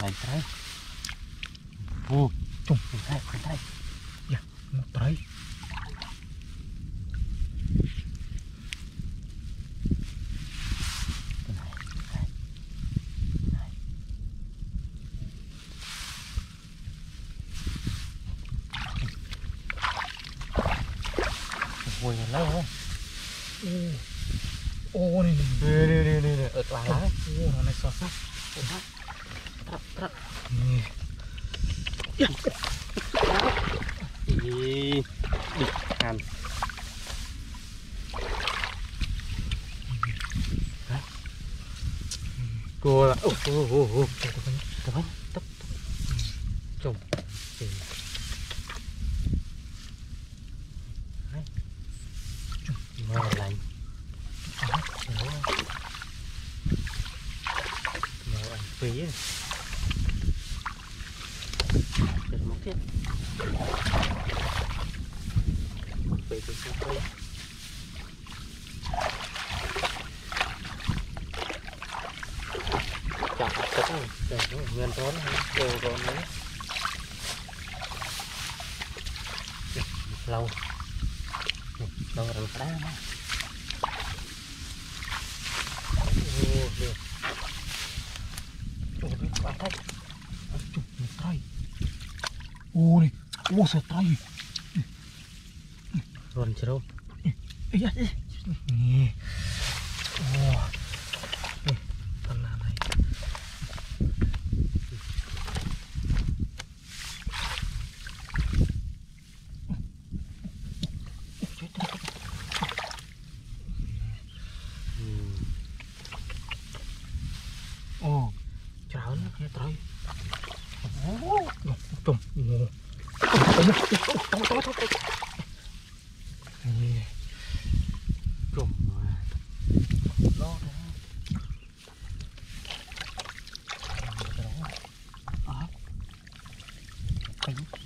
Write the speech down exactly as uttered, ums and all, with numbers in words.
lại trái ô chung trái trái dạ một trái ôi lấy không ô này này này này này ở tòa lá ô nó này sọt sắc thật thật thật đi ăn cô là ô ô ô ô tập tập tập chồng ngon lành ngon ăn phí để một thiết phí phí phí phí chặt chặt không để nó nguyên rón đồ rón đấy lâu lâu rồi đá nó ô được ô đi qua đây chụp một tay ô này ô sợ tay rồi chưa đâu ấy ấy nè ô con nào này ô chào nó nghe trời ô trùng ngô trùng trùng trùng lo đó à